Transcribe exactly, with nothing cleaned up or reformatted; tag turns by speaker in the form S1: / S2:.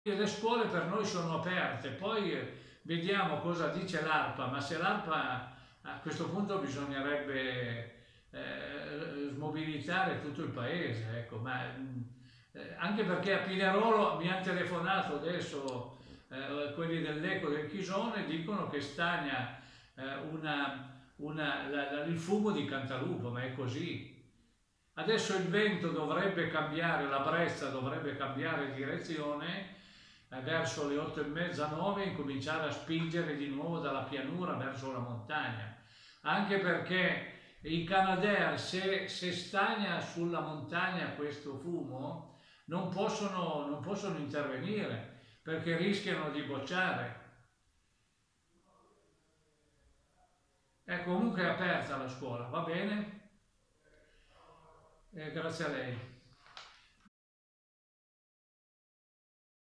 S1: Le scuole per noi sono aperte, poi eh, vediamo cosa dice l'ARPA, ma se l'ARPA a questo punto bisognerebbe eh, smobilitare tutto il paese, ecco, ma, mh, eh, anche perché a Pinerolo mi hanno telefonato adesso eh, quelli dell'Eco del Chisone, dicono che stagna eh, una, una- la- la- il fumo di Cantalupo, ma è così. Adesso il vento dovrebbe cambiare, la brezza dovrebbe cambiare direzione eh, verso le otto e mezza, nove, e incominciare a spingere di nuovo dalla pianura verso la montagna. Anche perché i Canadair, se, se stagna sulla montagna questo fumo, non possono, non possono intervenire perché rischiano di bocciare. È comunque aperta la scuola, va bene? Eh, grazie a lei.